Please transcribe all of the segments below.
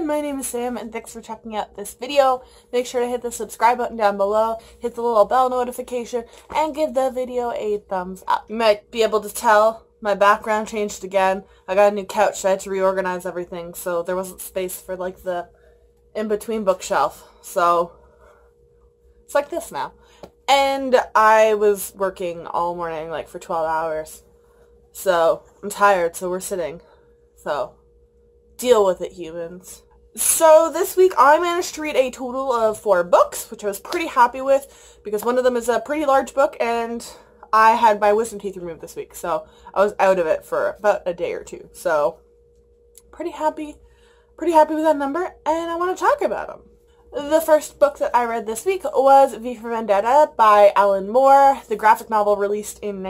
my name is Sam, and thanks for checking out this video. Make sure to hit the subscribe button down below, hit the little bell notification, and give the video a thumbs up. You might be able to tell my background changed again. I got a new couch, so I had to reorganize everything, so there wasn't space for like the in-between bookshelf. So it's like this now. And I was working all morning, like for 12 hours. So I'm tired, so we're sitting. So deal with it, humans. So this week I managed to read a total of 4 books, which I was pretty happy with because one of them is a pretty large book and I had my wisdom teeth removed this week, so I was out of it for about a day or two. So pretty happy with that number, and I want to talk about them. The first book that I read this week was V for Vendetta by Alan Moore, the graphic novel released in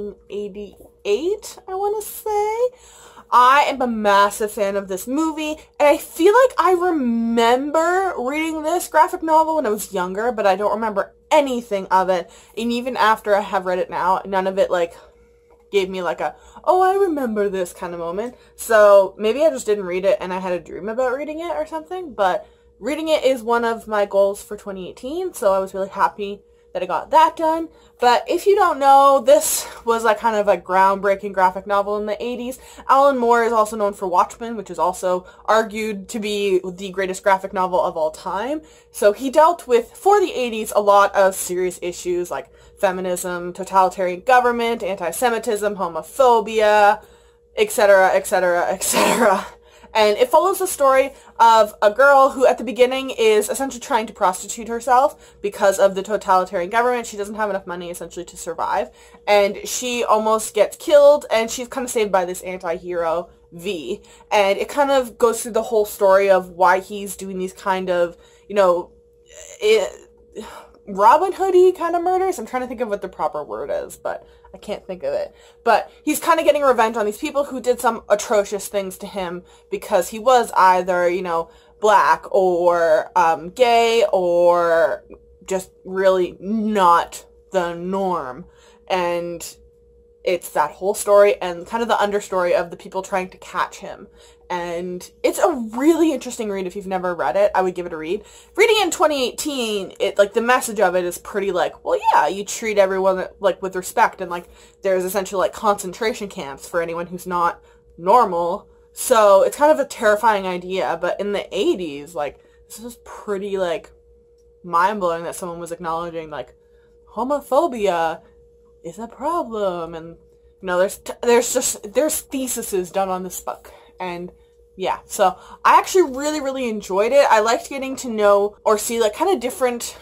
1988, I want to say. I am a massive fan of this movie, and I feel like I remember reading this graphic novel when I was younger, but I don't remember anything of it. And even after I have read it now, none of it, like, gave me, like, a, oh, I remember this kind of moment. So maybe I just didn't read it and I had a dream about reading it or something, but reading it is one of my goals for 2018, so I was really happy that I got that done. But if you don't know, this was like kind of a groundbreaking graphic novel in the 80s. Alan Moore is also known for Watchmen, which is also argued to be the greatest graphic novel of all time. So he dealt with, for the 80s, a lot of serious issues like feminism, totalitarian government, anti-Semitism, homophobia, etc., etc., etc. And it follows the story of a girl who at the beginning is essentially trying to prostitute herself because of the totalitarian government. She doesn't have enough money essentially to survive. And she almost gets killed, and she's kind of saved by this anti-hero, V. And it kind of goes through the whole story of why he's doing these kind of, you know, Robin Hood-y kind of murders. I'm trying to think of what the proper word is, but I can't think of it. But he's kind of getting revenge on these people who did some atrocious things to him because he was either, you know, black or gay or just really not the norm. And it's that whole story and kind of the understory of the people trying to catch him. And it's a really interesting read. If you've never read it, I would give it a read. Reading it in 2018, like the message of it is pretty like, well, yeah, you treat everyone like with respect, and like there's essentially like concentration camps for anyone who's not normal. So it's kind of a terrifying idea, but in the 80s, like this is pretty like mind-blowing that someone was acknowledging like homophobia is a problem, and you know there's theses done on this book. And yeah, so I actually really enjoyed it. I liked getting to know or see like kind of different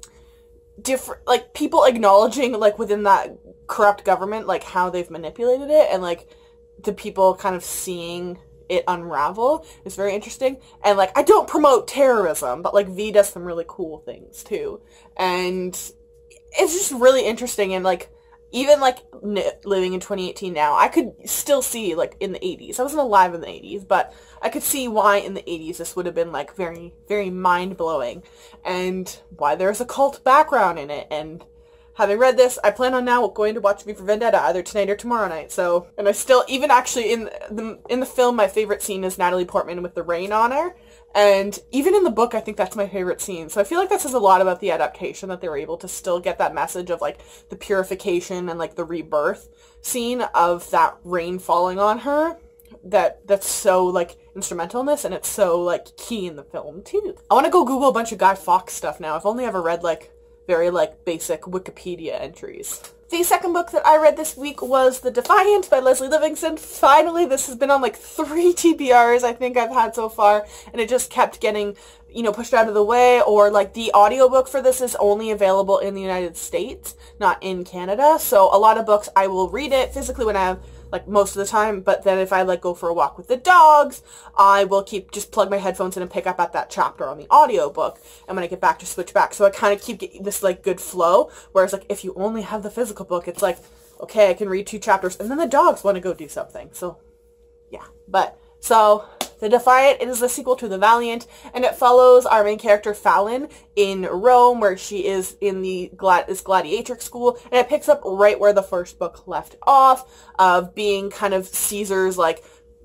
like people acknowledging like within that corrupt government like how they've manipulated it, and like the people kind of seeing it unravel is very interesting. And like I don't promote terrorism, but like V does some really cool things too, and it's just really interesting. And like even, like, living in 2018 now, I could still see, like, in the 80s. I wasn't alive in the 80s, but I could see why in the 80s this would have been, like, very, very mind-blowing. And why there's a cult background in it. And having read this, I plan on now going to watch V for Vendetta either tonight or tomorrow night. So, and I still, even actually in the film, my favorite scene is Natalie Portman with the rain on her. And even in the book, I think that's my favorite scene. So I feel like that says a lot about the adaptation, that they were able to still get that message of, like, the purification and, like, the rebirth scene of that rain falling on her. That's so, like, instrumental in this, and it's so, like, key in the film, too. I want to go Google a bunch of Guy Fawkes stuff now. I've only ever read, like, very, like, basic Wikipedia entries. The second book that I read this week was The Defiant by Leslie Livingston. Finally, this has been on like 3 TBRs I think I've had so far, and it just kept getting, you know, pushed out of the way, or like the audiobook for this is only available in the United States, not in Canada. So a lot of books I will read it physically when I have, like, most of the time, but then if I like go for a walk with the dogs, I will just plug my headphones in and pick up at that chapter on the audiobook, and when I get back, just switch back. So I kind of keep getting this like good flow, whereas like if you only have the physical book, it's like, okay, I can read 2 chapters and then the dogs want to go do something. So yeah, but so The Defiant is the sequel to The Valiant, and it follows our main character Fallon in Rome, where she is in this gladiatrix school, and it picks up right where the first book left off, of being kind of Caesar's, like,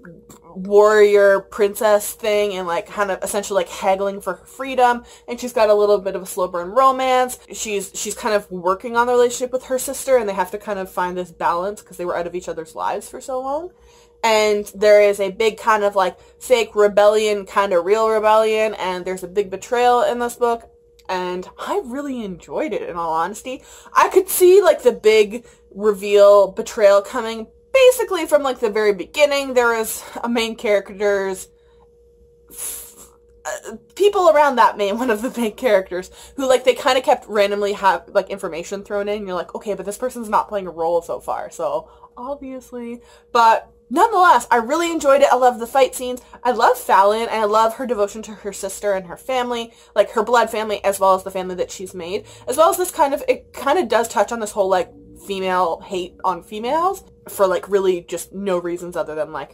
warrior princess thing and like kind of essentially like haggling for freedom, and she's got a little bit of a slow burn romance. She's kind of working on the relationship with her sister, and they have to kind of find this balance because they were out of each other's lives for so long. And there is a big kind of like fake rebellion, kind of real rebellion, and there's a big betrayal in this book, and I really enjoyed it, in all honesty. I could see like the big reveal betrayal coming basically from like the very beginning. There is a main character's people around that one of the main characters who like they kind of kept randomly have like information thrown in, and you're like, okay, but this person's not playing a role so far, so obviously. But nonetheless, I really enjoyed it. I love the fight scenes. I love Fallon, and I love her devotion to her sister and her family, like her blood family, as well as the family that she's made, as well as this it kind of does touch on this whole like female hate on females for like really just no reasons other than like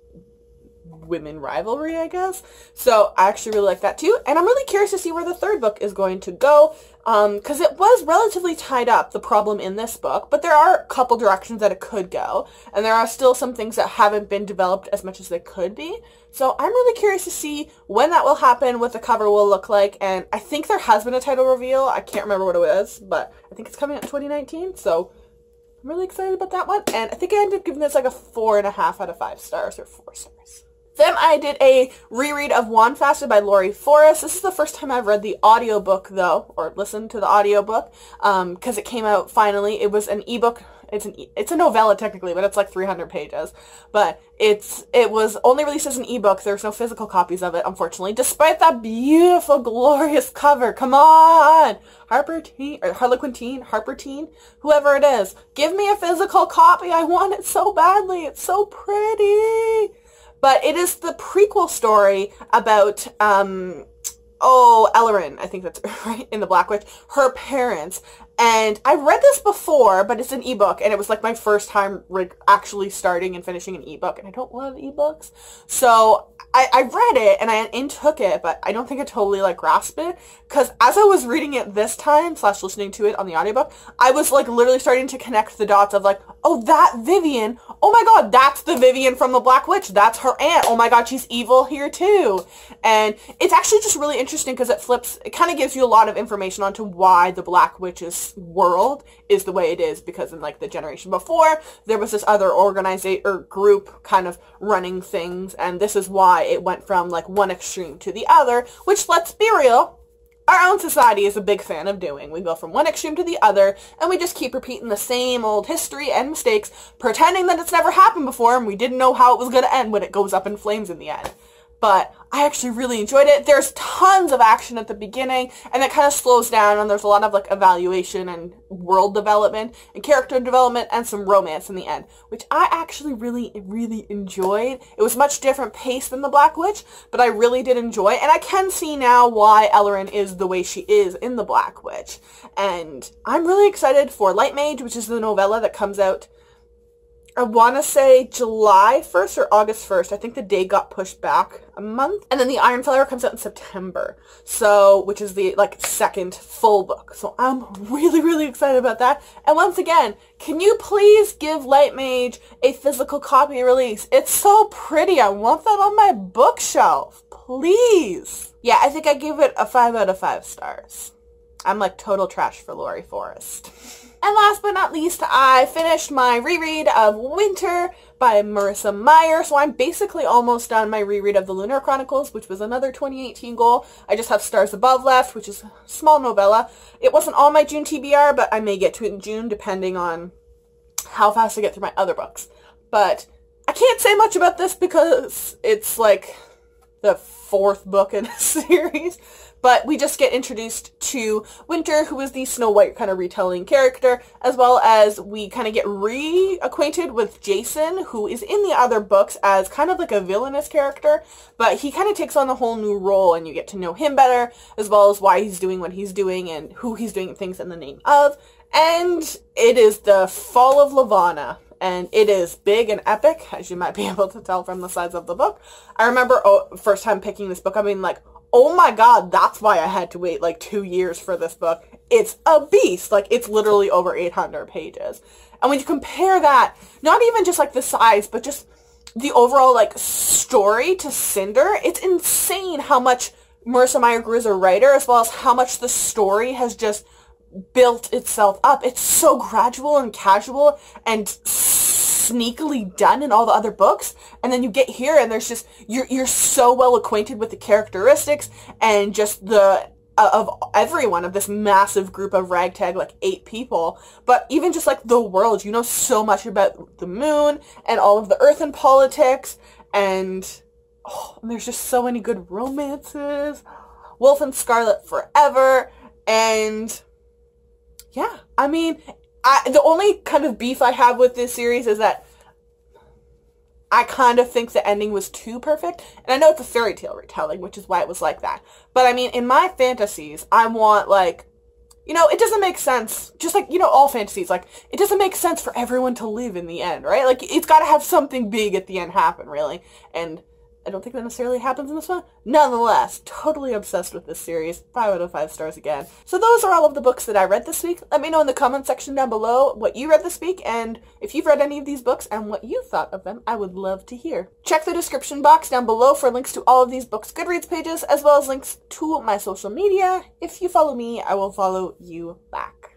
women rivalry, I guess. So I actually really like that too, and I'm really curious to see where the third book is going to go, because it was relatively tied up, the problem in this book, but there are a couple directions that it could go, and there are still some things that haven't been developed as much as they could be. So I'm really curious to see when that will happen, what the cover will look like, and I think there has been a title reveal. I can't remember what it was, but I think it's coming out in 2019, so I'm really excited about that one, and I think I ended up giving this like a 4.5 out of 5 stars, or 4 stars. Then I did a reread of Wand Fasted by Laurie Forrest. This is the first time I've read the audiobook, though, or listened to the audiobook, because it came out finally. It was an ebook. It's a novella technically, but it's like 300 pages. But it was only released as an ebook. There's no physical copies of it, unfortunately, despite that beautiful, glorious cover. Come on! Harlequin Teen, Harper Teen, whoever it is. Give me a physical copy. I want it so badly. It's so pretty. But it is the prequel story about, Ellerin, I think that's right, in The Black Witch, her parents. And I read this before, but it's an ebook, and it was like my first time actually starting and finishing an ebook, and I don't love ebooks. So I read it, and I intook it, but I don't think I totally like grasped it, because as I was reading it this time, / listening to it on the audiobook, I was like literally starting to connect the dots of like, oh, that Vivian, oh my god, that's the Vivian from The Black Witch, that's her aunt, oh my god, she's evil here too. And it's actually just really interesting because it kind of gives you a lot of information onto why the Black Witch's world is the way it is, because in like the generation before, there was this other group kind of running things, and this is why it went from like one extreme to the other, which, let's be real, our own society is a big fan of doing. We go from one extreme to the other, and we just keep repeating the same old history and mistakes, pretending that it's never happened before, and we didn't know how it was going to end when it goes up in flames in the end. But I actually really enjoyed it. There's tons of action at the beginning, and it kind of slows down, and there's a lot of like evaluation and world development and character development and some romance in the end, which I actually really, really enjoyed. It was much different pace than The Black Witch, but I really did enjoy it, and I can see now why Ellerin is the way she is in The Black Witch. And I'm really excited for Light Mage, which is the novella that comes out, I want to say July 1st or August 1st. I think the date got pushed back a month. And then the Iron Flower comes out in September. So, which is the, like, second full book. So I'm really, really excited about that. And once again, can you please give Light Mage a physical copy release? It's so pretty. I want that on my bookshelf. Please. Yeah, I think I gave it a 5 out of 5 stars. I'm like total trash for Laurie Forrest. And last but not least, I finished my reread of Winter by Marissa Meyer. So I'm basically almost done my reread of The Lunar Chronicles, which was another 2018 goal. I just have Stars Above left, which is a small novella. It wasn't all my June TBR, but I may get to it in June depending on how fast I get through my other books. But I can't say much about this because it's like the 4th book in a series. But we just get introduced to Winter, who is the Snow White kind of retelling character, as well as we kind of get reacquainted with Jason, who is in the other books as kind of like a villainous character, but he kind of takes on a whole new role, and you get to know him better, as well as why he's doing what he's doing and who he's doing things in the name of. And it is the Fall of Levana. And it is big and epic, as you might be able to tell from the size of the book. I remember first time picking this book, I mean, like, oh my god, that's why I had to wait like 2 years for this book. It's a beast. Like, it's literally over 800 pages. And when you compare that, not even just like the size, but just the overall, like, story to Cinder, it's insane how much Marissa Meyer grew as a writer, as well as how much the story has just built itself up. It's so gradual and casual and sneakily done in all the other books, and then you get here and there's just, you're so well acquainted with the characteristics and just the of everyone of this massive group of ragtag, like 8 people, but even just like the world, you know so much about the moon and all of the earthen politics, and there's just so many good romances. Wolf and Scarlet forever, and yeah, I mean, the only kind of beef I have with this series is that I kind of think the ending was too perfect. And I know it's a fairy tale retelling, which is why it was like that. But I mean, in my fantasies, I want, like, you know, it doesn't make sense. Just like, you know, all fantasies, like, it doesn't make sense for everyone to live in the end, right? Like, it's got to have something big at the end happen, really. And I don't think that necessarily happens in this one. Nonetheless, totally obsessed with this series. 5 out of 5 stars again. So those are all of the books that I read this week. Let me know in the comment section down below what you read this week, and if you've read any of these books and what you thought of them, I would love to hear. Check the description box down below for links to all of these books' Goodreads pages, as well as links to my social media. If you follow me, I will follow you back.